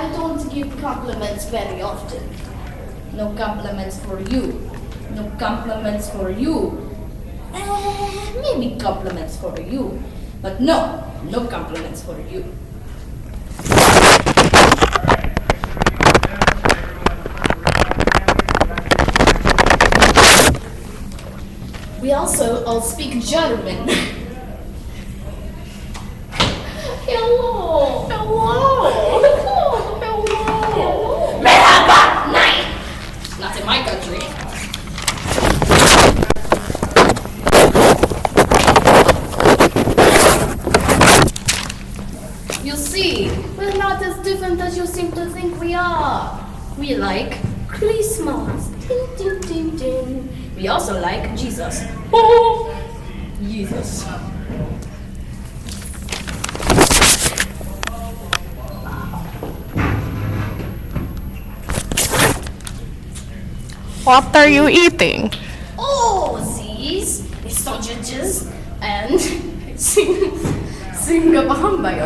I don't give compliments very often. No compliments for you. No compliments for you. Maybe compliments for you. But no compliments for you. We also all speak German. Hello. Hello. Hello. Merhaba. Nein. Not in my country. You see, we're not as different as you seem to think we are. We like Christmas. Ding, ding, ding, ding. We also like Jesus. Oh, Jesus. What are you eating? Oh, these sausages and singabahambayo.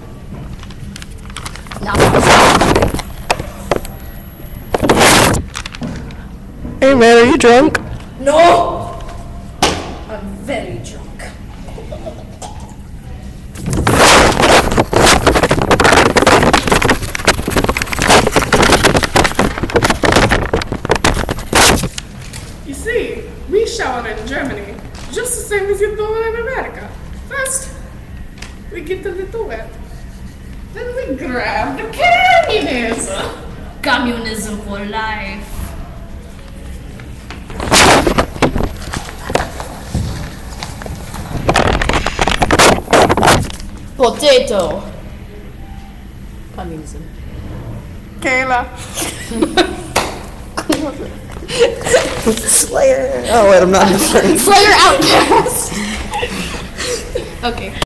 Now, Hey, man, are you drunk? no, I'm very drunk. You see, we shower in Germany just the same as you do in America. First, we get a little wet. Then we grab the communism. Communism for life. Potato. Communism. Kayla. Slayer. Oh, wait, I'm not. Slayer outcast. Okay.